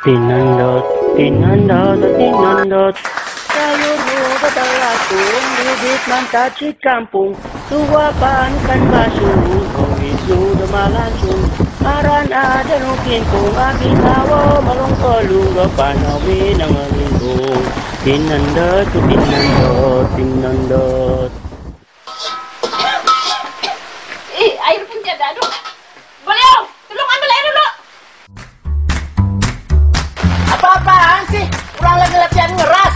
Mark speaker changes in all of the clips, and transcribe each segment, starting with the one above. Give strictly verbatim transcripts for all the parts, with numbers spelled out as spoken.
Speaker 1: Tinandot, tinandot, tinandot. Sayur muda terlatung, bibit mantap di kampung. Suapan kan basung, kongit sudah malangsung. Aran ada nukimpung, abin hawa malong kolung, gapanawi ng alingkong. Tinandot, tinandot, tinandot.
Speaker 2: Eh, air pun tiada, aduh. Beliau, tolong ambil air dulu.
Speaker 3: Apa-apaan sih? Kurang lagi latihan ngeras.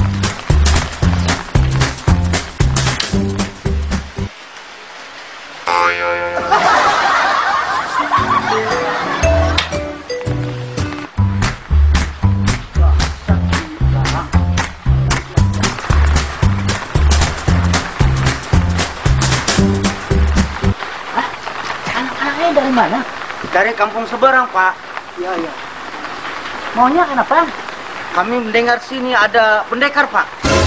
Speaker 3: Anak-anaknya dari mana?
Speaker 4: Dari kampung seberang, Pak.
Speaker 3: Iya, iya. Maunya kenapa?
Speaker 4: Kami mendengar sini ada pendekar, Pak.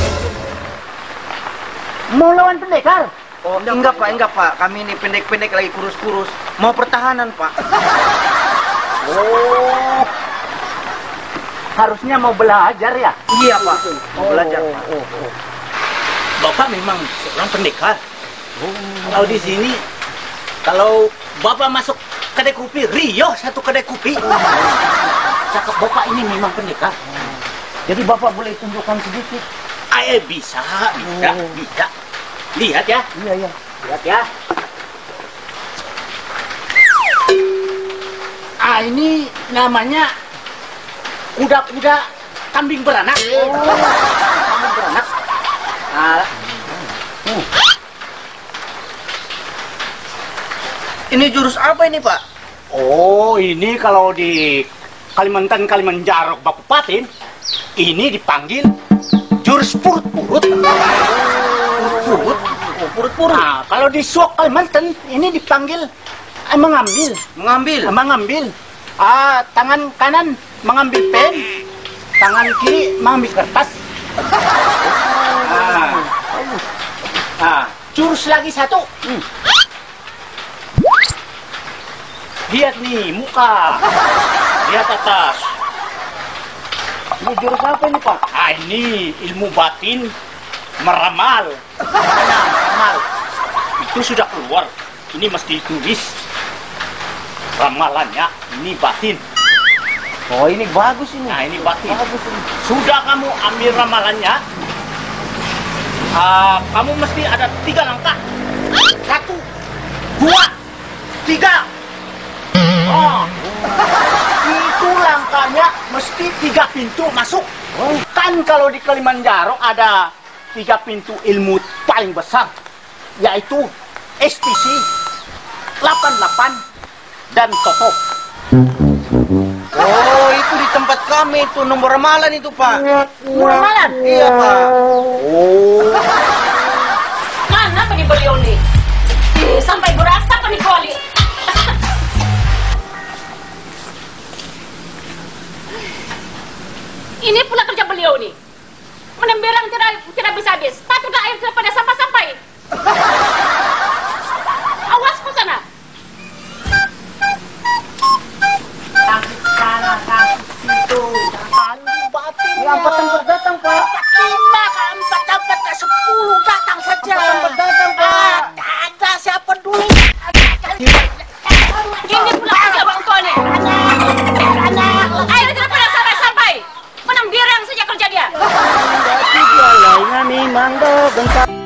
Speaker 3: Mau lawan pendekar?
Speaker 4: Oh, enggak, Pak, enggak, Pak. Kami ini pendek-pendek lagi kurus-kurus. Mau pertahanan, Pak.
Speaker 3: Oh. Harusnya mau belajar ya?
Speaker 4: Iya, Pak. Mau belajar, Pak.
Speaker 3: Oh, oh, oh.
Speaker 5: Bapak memang seorang pendekar. Kalau di sini, kalau Bapak masuk kedai kopi, Rio satu kedai kopi.
Speaker 3: Cakep, Bapak ini memang pendekar. Jadi Bapak boleh tunjukkan sedikit.
Speaker 5: Eh, bisa, bisa,
Speaker 3: Oh.
Speaker 5: bisa. Lihat ya,
Speaker 3: Iya, iya.
Speaker 5: lihat ya. Ah, ini namanya kuda-kuda kambing beranak. Kambing beranak. Nah,
Speaker 3: Hmm.
Speaker 4: Ini jurus apa ini, Pak?
Speaker 5: oh, ini kalau di Kalimantan Kalimanjaro Bakupaten, ini dipanggil jurus purut-purut. Purut-purut.
Speaker 4: Oh, purut-purut.
Speaker 5: Nah, kalau di Suak Kalimantan, ini dipanggil eh, mengambil.
Speaker 4: Mengambil.
Speaker 5: Ah, mengambil. Ah, tangan kanan mengambil pen, tangan kiri mengambil kertas. Ah, ah, jurus lagi satu. Hmm. Lihat nih muka, lihat atas.
Speaker 3: Ini jurus apa ini, Pak?
Speaker 5: Ah, ini ilmu batin meramal. Mana meramal? Itu sudah keluar. Ini mesti ditulis ramalannya. Ini batin.
Speaker 3: Oh, ini bagus ini.
Speaker 5: Nah, ini batin.
Speaker 3: Bagus ini.
Speaker 5: Sudah kamu ambil ramalannya, ah, kamu mesti ada tiga langkah. Satu, dua, tiga. Oh, itu langkahnya mesti tiga pintu masuk.
Speaker 3: Oh.
Speaker 5: Kan kalau di Kalimanjaro ada tiga pintu ilmu paling besar, yaitu S T C, delapan delapan, dan Toto.
Speaker 4: Oh, itu di tempat kami itu nomor ramalan itu, Pak.
Speaker 3: Ramalan?
Speaker 4: Iya, Pak.
Speaker 5: Oh,
Speaker 2: Mana apa nih beliau nih? Eh, sampai berasa apa nih kuali? Ini pula kerja beliau nih. Menemberang tidak tidak bisa habis. Patutlah air tidak pada sampai-sampai. Awas ke sana.
Speaker 3: Kaki sana, kaki situ.
Speaker 5: anu batin.
Speaker 3: Ya, empat tempat datang, Pak.
Speaker 5: Lima, empat dapat, sepuluh datang saja.
Speaker 3: Empat tempat datang, Pak.
Speaker 5: Ah, ada siapa dulu?
Speaker 2: Ini pula kerja bang tua nih. Air tidak pada sampai-sampai. Menemberang saja kerja dia.
Speaker 1: Dati galay nga mi mangga bentar.